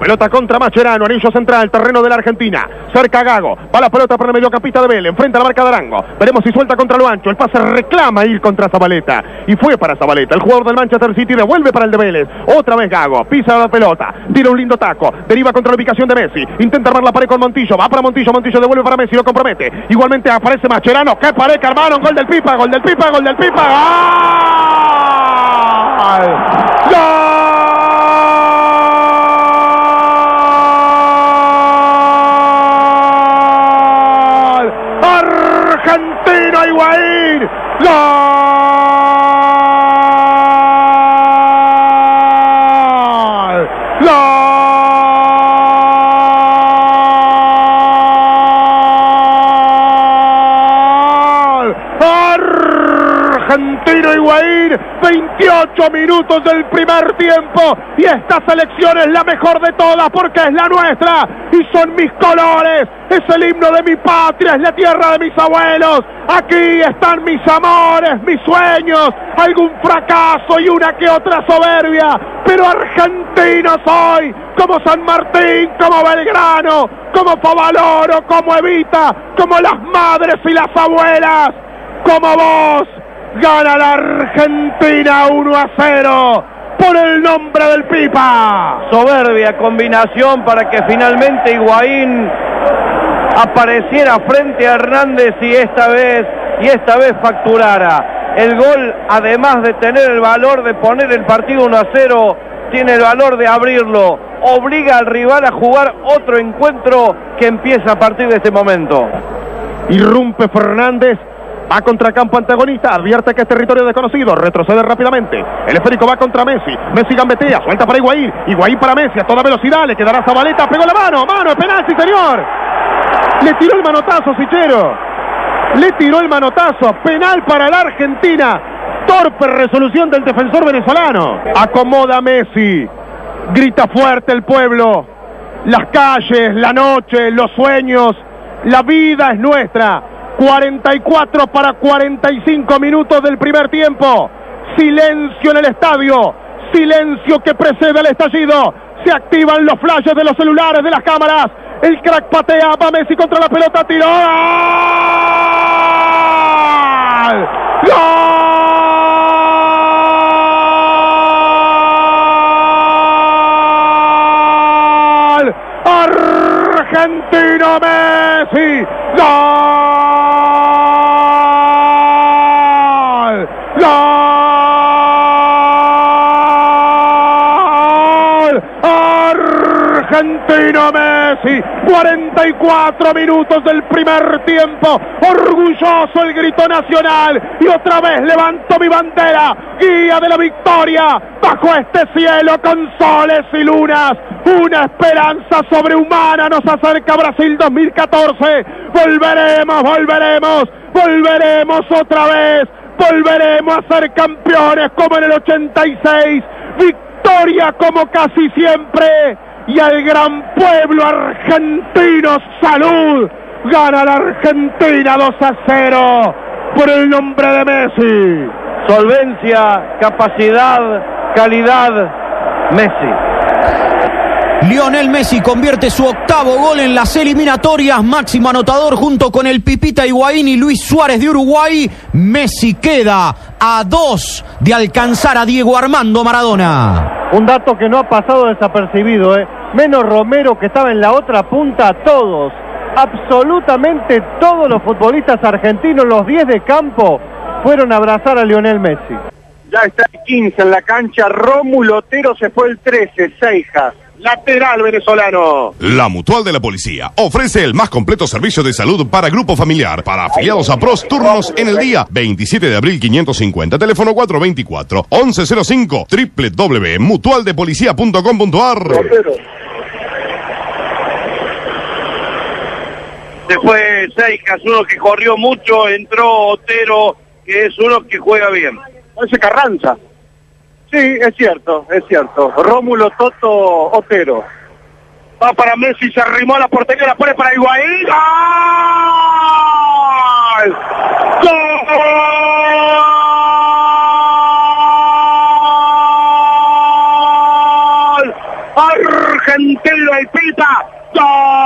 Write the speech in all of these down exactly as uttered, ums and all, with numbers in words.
Pelota contra Mascherano, anillo central, terreno de la Argentina. Cerca Gago, va la pelota por el mediocampista de Vélez, enfrenta a la marca de Arango. Veremos si suelta contra lo ancho, el pase reclama ir contra Zabaleta. Y fue para Zabaleta, el jugador del Manchester City devuelve para el de Vélez. Otra vez Gago, pisa la pelota, tira un lindo taco, deriva contra la ubicación de Messi. Intenta armar la pared con Montillo, va para Montillo, Montillo devuelve para Messi, lo compromete. Igualmente aparece Mascherano, qué pared que armaron, gol del Pipa, gol del Pipa, gol del Pipa. ¡Gol! ¡Gol! Argentino Higuaín, gol, gol, Argentino Higuaín, veintiocho minutos del primer tiempo y esta selección es la mejor de todas porque es la nuestra y son mis colores, es el himno de mi patria, es la tierra de mis abuelos, aquí están mis amores, mis sueños, algún fracaso y una que otra soberbia, pero argentino soy, como San Martín, como Belgrano, como Favaloro, como Evita, como las madres y las abuelas, como vos. Gana la Argentina uno a cero por el nombre del Pipa. Soberbia combinación para que finalmente Higuaín apareciera frente a Hernández y esta vez y esta vez facturara. El gol, además de tener el valor de poner el partido uno a cero, tiene el valor de abrirlo. Obliga al rival a jugar otro encuentro que empieza a partir de este momento. Irrumpe Fernández. Va contra campo antagonista, advierte que es territorio desconocido, retrocede rápidamente. El esférico va contra Messi, Messi gambetea, suelta para Higuaín, Higuaín para Messi, a toda velocidad, le quedará Zabaleta, pegó la mano, mano, es penal, sí señor. Le tiró el manotazo, Sichero. Le tiró el manotazo, penal para la Argentina. Torpe resolución del defensor venezolano. Acomoda Messi, grita fuerte el pueblo. Las calles, la noche, los sueños, la vida es nuestra. cuarenta y cuatro para cuarenta y cinco minutos del primer tiempo. Silencio en el estadio. Silencio que precede al estallido. Se activan los flashes de los celulares, de las cámaras. El crack patea, va Messi contra la pelota, tiró. ¡Gol! ¡Gol! Argentino Messi. ¡Gol! ¡Gol! Argentino Messi, cuarenta y cuatro minutos del primer tiempo, orgulloso el grito nacional y otra vez levanto mi bandera, guía de la victoria, bajo este cielo con soles y lunas, una esperanza sobrehumana nos acerca a Brasil dos mil catorce, volveremos, volveremos, volveremos otra vez, volveremos a ser campeones como en el ochenta y seis, victoria como casi siempre, y al gran pueblo argentino, salud, gana la Argentina dos a cero, por el nombre de Messi. Solvencia, capacidad, calidad, Messi. Lionel Messi convierte su octavo gol en las eliminatorias, máximo anotador junto con el Pipita Higuaín y Luis Suárez de Uruguay. Messi queda a dos de alcanzar a Diego Armando Maradona. Un dato que no ha pasado desapercibido, ¿eh? Menos Romero, que estaba en la otra punta, todos, absolutamente todos los futbolistas argentinos, los diez de campo, fueron a abrazar a Lionel Messi. Ya está el quince en la cancha, Rómulo Otero se fue el trece, Seijas. Lateral venezolano. La Mutual de la Policía ofrece el más completo servicio de salud para grupo familiar, para afiliados a PROS, turnos en el día. veintisiete de abril quinientos cincuenta, teléfono cuatro dos cuatro, once cero cinco, doble u doble u doble u punto mutual de policía punto com punto a r. Después Seijas, uno que corrió mucho, entró Otero, que es uno que juega bien. Parece Carranza. Sí, es cierto, es cierto. Rómulo Toto Otero. Va para Messi, se arrimó a la portería, la pone para Higuaín. ¡Gol! ¡Gol! argentino el Pita. ¡Gol!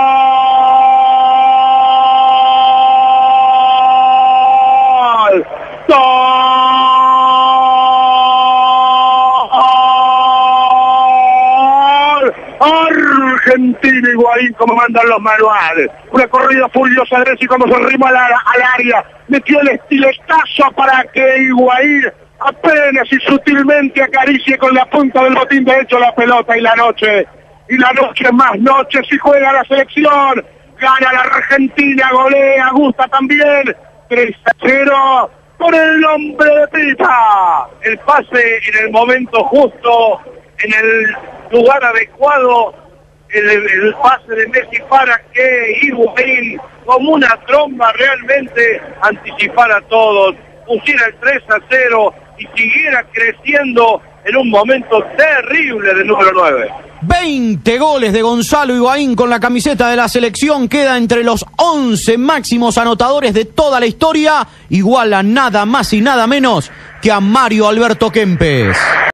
¡Gol! Argentina Higuaín, como mandan los manuales. Una corrida furiosa de Messi cuando se arrima al, al área. Metió el estiletazo para que Higuaín apenas y sutilmente acaricie con la punta del botín derecho la pelota. Y la noche, y la noche más noche, si juega la selección. Gana la Argentina, golea, gusta también. tres a cero por el nombre de Pita. El pase en el momento justo, en el lugar adecuado, el, el pase de Messi para que Higuaín, como una tromba, realmente anticipara a todos, pusiera el tres a cero y siguiera creciendo en un momento terrible del número nueve. veinte goles de Gonzalo Higuaín con la camiseta de la selección, queda entre los once máximos anotadores de toda la historia, igual a nada más y nada menos que a Mario Alberto Kempes.